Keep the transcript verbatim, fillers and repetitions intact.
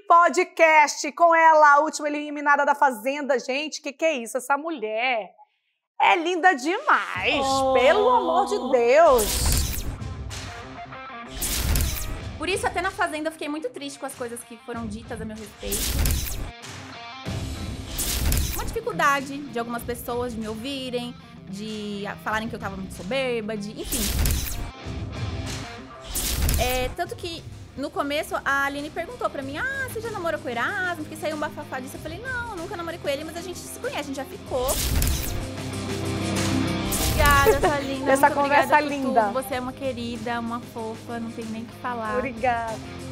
Podcast com ela, a última eliminada da Fazenda. Gente, que que é isso? Essa mulher é linda demais, oh. Pelo amor de Deus. Por isso, até na Fazenda, eu fiquei muito triste com as coisas que foram ditas a meu respeito. Uma dificuldade de algumas pessoas de me ouvirem, de falarem que eu tava muito soberba, de... enfim. É, tanto que, no começo, a Aline perguntou pra mim, ah, você já namorou com o Erasmo? Porque saiu um bafafá disso. Eu falei, não, nunca namorei com ele, mas a gente se conhece, a gente já ficou. Obrigada, sua linda. Essa conversa linda. Tudo. Você é uma querida, uma fofa, não tem nem o que falar. Obrigada.